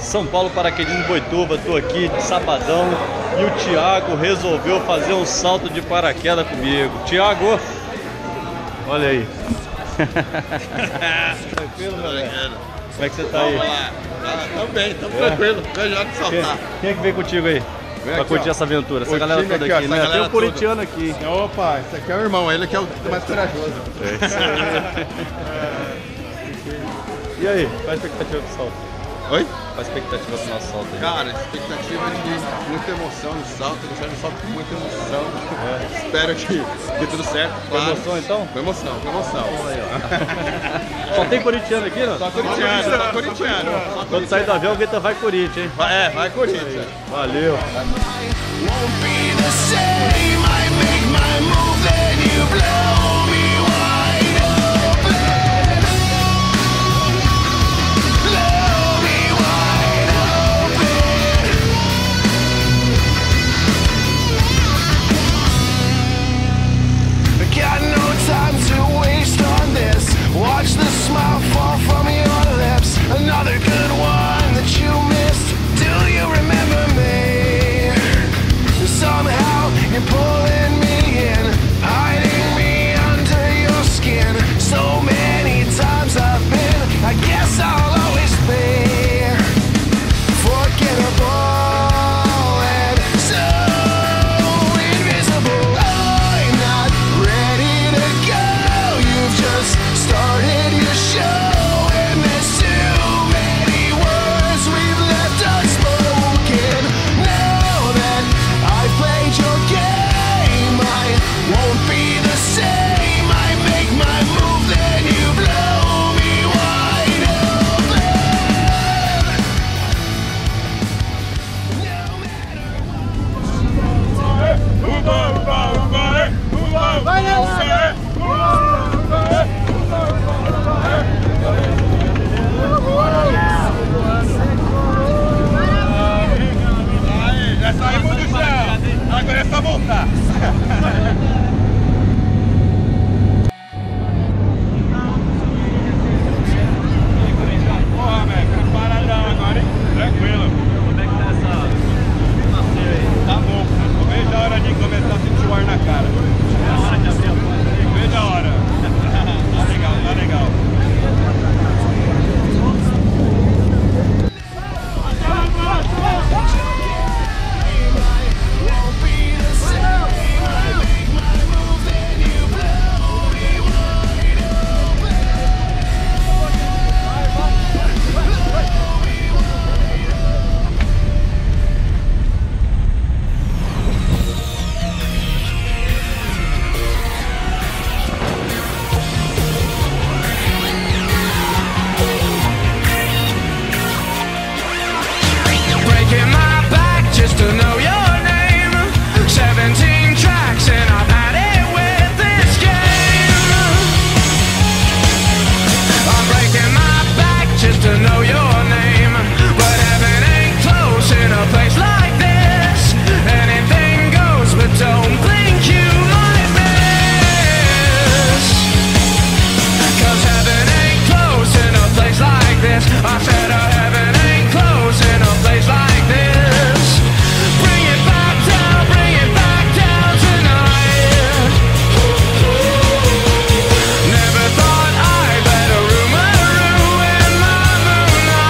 São Paulo, Paraquedismo, Boituva. Tô aqui de sabadão e o Thiago resolveu fazer um salto de paraquedas comigo. Thiago, olha aí. Tranquilo, meu velho? Como é que você tá aí? Vamos lá. Tamo bem, tamo tranquilo. Canjado de saltar. Quem é que veio contigo aí? Pra curtir essa aventura? Essa galera toda aqui, né? Tem um corintiano aqui. Opa, esse aqui é o irmão, ele que é o mais corajoso. E aí, qual a expectativa do salto? Oi? Qual a expectativa do nosso salto aí? Cara, expectativa de muita emoção no salto, deixar no salto com muita emoção. Espero que dê tudo certo. Foi emoção então? Foi emoção, foi emoção. Aí, ó. Só tem corintiano aqui, não? Só corintiano. Quando sair do avião, o Guetta vai Corinthians, hein? Vai Corinthians. Valeu. Watch the smile fall from your lips. Another good one that you missed. Do you remember me? Somehow you're pulling me in, hiding me under your skin. So many times I've been, I guess I'll always be forgettable and so invisible. I'm not ready to go. You've just started your show, and there's too many words we've left unspoken. Now that I've played your game, I won't be the same. I make my move, then you blow me wide open. No Já saímos do chão. Agora é só voltar. Porra, velho, preparadão agora, hein? Tranquilo. Como é que tá essa passeio aí? Tá bom. Não vejo a hora de começar a sentir o ar na cara. É a hora de abrir a porta. Vejo a hora. Tá legal, tá legal. breaking my back just to know your name. 17 tracks and I've had it with this game. I'm breaking my back just to know your name. But heaven ain't close in a place like this. Anything goes, but don't think you might miss. 'Cause heaven ain't close in a place like this. I said heaven ain't close in a place like this. Bring it back down tonight. Never thought I'd let a rumor ruin my moonlight.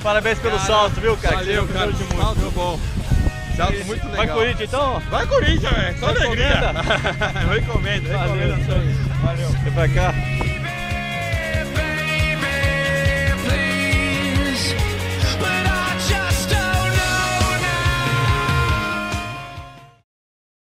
parabéns pelo salto, viu, cara? Valeu, Que cara. Salto bom. Salto muito legal. Vai Corinthians então? Vai Corinthians, velho. Só alegria. Recomenda? Eu recomendo. Valeu. Vem pra cá.